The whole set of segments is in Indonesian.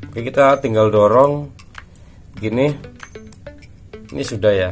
Oke, kita tinggal dorong gini. Ini sudah ya.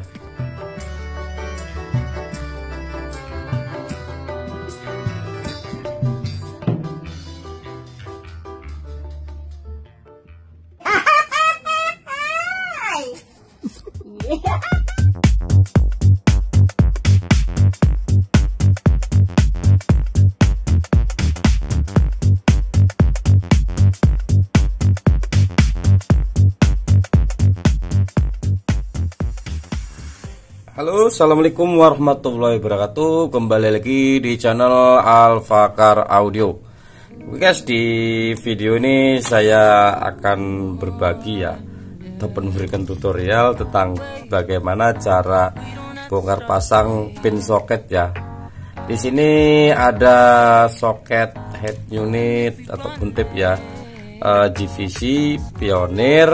Halo, assalamualaikum warahmatullahi wabarakatuh. Kembali lagi di channel Alfakar Audio. Guys, di video ini saya akan berbagi ya, atau memberikan tutorial tentang bagaimana cara bongkar pasang pin soket ya. Di sini ada soket head unit ataupun tip ya, GVC, Pioneer,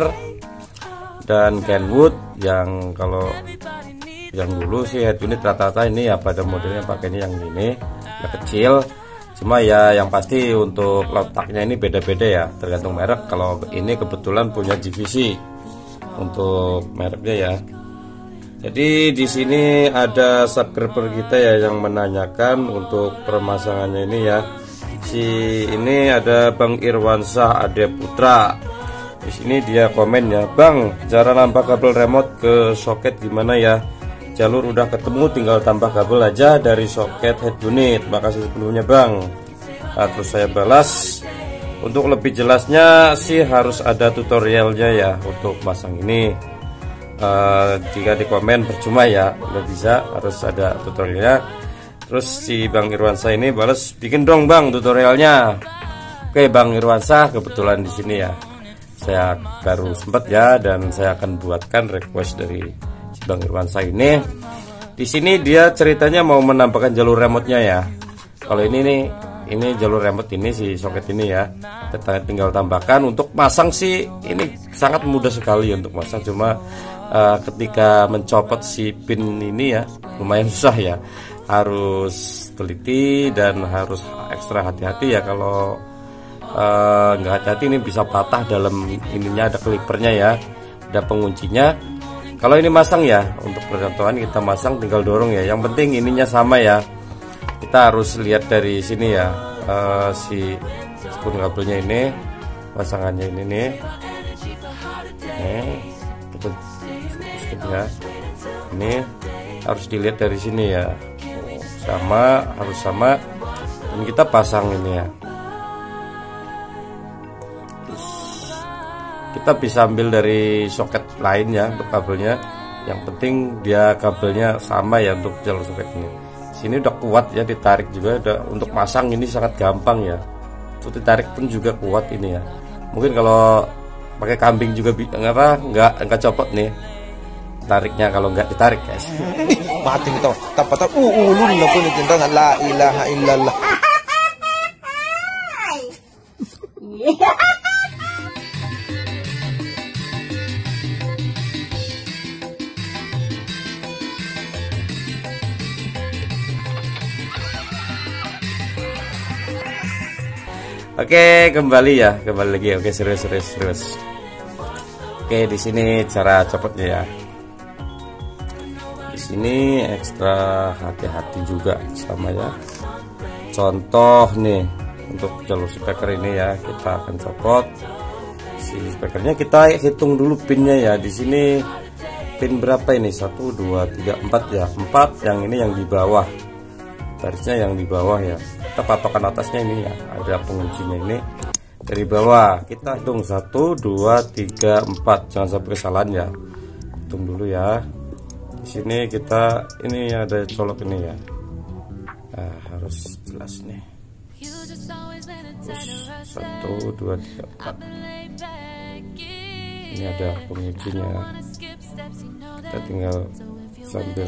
dan Kenwood. Yang kalau yang dulu sih head unit rata-rata ini ya pada modelnya pakainya yang ini ya kecil, cuma ya yang pasti untuk letaknya ini beda-beda ya, tergantung merek. Kalau ini kebetulan punya GVC untuk mereknya ya. Jadi di sini ada subscriber kita ya yang menanyakan untuk permasangannya ini ya. Ini ada Bang Irwansyah Ade Putra. Di sini dia komen ya, "Bang, cara nambah kabel remote ke soket gimana ya? Jalur udah ketemu, tinggal tambah kabel aja dari soket head unit. Makasih sebelumnya Bang." Nah, terus saya balas, untuk lebih jelasnya sih harus ada tutorialnya ya untuk pasang ini. Jika di komen percuma ya, nggak bisa, harus ada tutorialnya. Terus si Bang Irwansyah ini balas, "Bikin dong Bang tutorialnya." Oke Bang Irwansyah, kebetulan di sini ya saya baru sempat ya, dan saya akan buatkan request dari Bang Irwansyah ini. Di sini dia ceritanya mau menambahkan jalur remote-nya ya. Kalau ini nih, ini jalur remote ini si soket ini ya. Kita tinggal tambahkan. Untuk pasang sih ini sangat mudah sekali untuk pasang, cuma ketika mencopot si pin ini ya lumayan susah ya. Harus teliti dan harus ekstra hati-hati ya. Kalau nggak hati-hati ini bisa patah. Dalam ininya ada klipernya ya, ada penguncinya. Kalau ini masang ya, untuk percontohan kita masang tinggal dorong ya. Yang penting ininya sama ya. Kita harus lihat dari sini ya, si spoon kabelnya ini, pasangannya ini nih. Kita fokuskan ya. Ini harus dilihat dari sini ya. Sama, harus sama. Dan kita pasang ini ya. Kita bisa ambil dari soket lain ya untuk kabelnya. Yang penting dia kabelnya sama ya untuk jalur soket ini. Sini udah kuat ya, ditarik juga udah. Untuk pasang ini sangat gampang ya. Untuk ditarik pun juga kuat ini ya. Mungkin kalau pakai kambing juga nggak copot nih tariknya kalau nggak ditarik guys. Mati itu. Tapatan ulun na po nitinta na la ilaha illallah. Oke, kembali lagi. Oke, serius. Oke, di sini cara copotnya ya. Di sini ekstra hati-hati juga sama ya. Contoh nih untuk jalur speaker ini ya, kita akan copot si speakernya. Kita hitung dulu pinnya ya. Di sini pin berapa ini? 1 2 3 4 ya. 4 yang ini yang di bawah. Garisnya yang di bawah ya. Kita patokan atasnya ini ya, ada penguncinya ini dari bawah. Kita hitung 1 2 3 4, jangan sampai kesalahan ya. Hitung dulu ya. Di sini kita ini ada colok ini ya. Nah, harus jelas nih. 1 2 3 4. Ini ada penguncinya. Kita tinggal sambil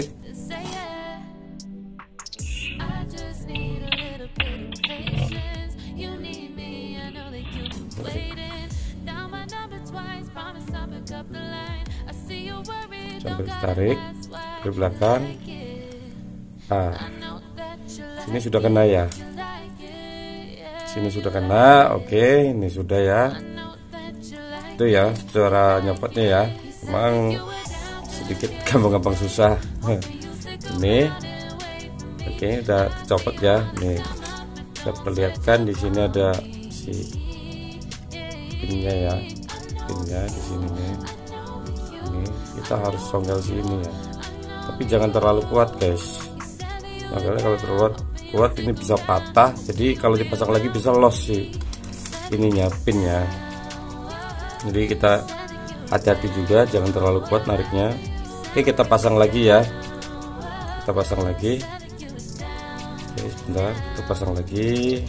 sambil tarik ke belakang. Nah, sini sudah kena ya. Sini sudah kena. Oke, ini sudah ya. itu ya cara nyopotnya ya, memang sedikit gampang-gampang susah. Ini oke, udah copot ya. Nih saya perlihatkan di sini ada si pinnya ya, pinnya di sini nih. Ini kita harus songkel sini ya, tapi jangan terlalu kuat guys. Makanya kalau terlalu kuat ini bisa patah, jadi kalau dipasang lagi bisa los sih ininya, pinnya. Jadi kita hati-hati juga, jangan terlalu kuat nariknya. Oke, kita pasang lagi ya, kita pasang lagi. Oke, sebentar, kita pasang lagi.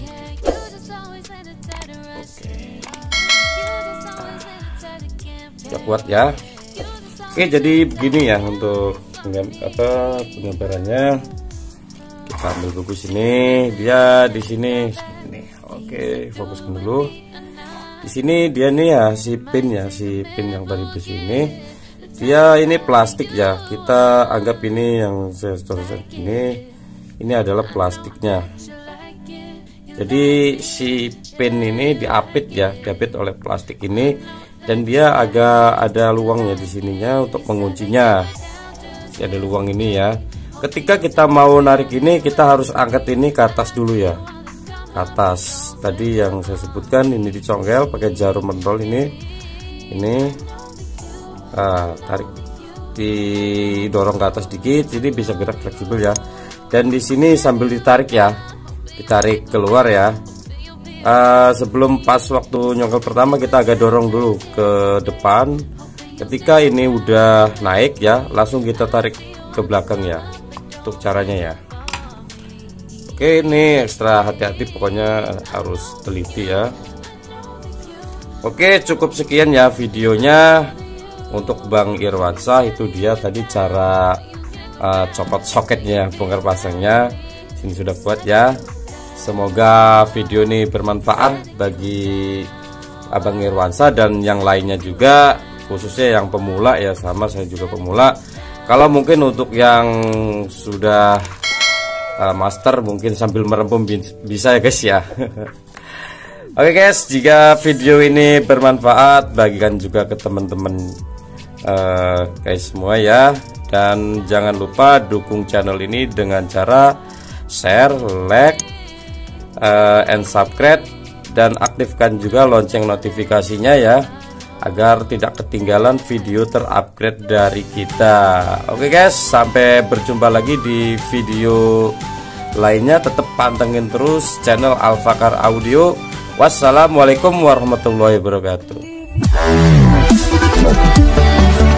Oke, ya kuat ya. Oke, jadi begini ya untuk penggambarannya. Kita ambil buku sini, dia di sini. Oke, fokuskan dulu. Di sini dia nih ya, si pin yang tadi di sini. Dia ini plastik ya. Kita anggap ini yang saya tuliskan ini adalah plastiknya. Jadi si pin ini diapit ya, diapit oleh plastik ini, dan dia agak ada luangnya di sininya untuk menguncinya. Ada luang ini ya. Ketika kita mau narik ini, kita harus angkat ini ke atas dulu ya, ke atas. Tadi yang saya sebutkan ini dicongkel pakai jarum mentol ini tarik, didorong ke atas dikit, jadi bisa gerak fleksibel ya. Dan di sini sambil ditarik ya, ditarik keluar ya. Sebelum pas waktu nyongkel pertama kita agak dorong dulu ke depan. Ketika ini udah naik ya, langsung kita tarik ke belakang ya. Untuk caranya ya. Oke, ini ekstra hati-hati, pokoknya harus teliti ya. Oke, cukup sekian ya videonya untuk Bang Irwansyah. Itu dia tadi cara copot soketnya, bongkar pasangnya. Sini sudah kuat ya. Semoga video ini bermanfaat bagi Abang Irwansyah dan yang lainnya juga, khususnya yang pemula ya, sama saya juga pemula. Kalau mungkin untuk yang sudah master mungkin sambil merempum bisa ya guys ya. Oke guys, jika video ini bermanfaat, bagikan juga ke teman-teman guys semua ya. Dan jangan lupa dukung channel ini dengan cara share, like, and subscribe, dan aktifkan juga lonceng notifikasinya ya, agar tidak ketinggalan video terupgrade dari kita. Oke guys, sampai berjumpa lagi di video lainnya. Tetap pantengin terus channel Al-Fakar Audio. Wassalamualaikum warahmatullahi wabarakatuh.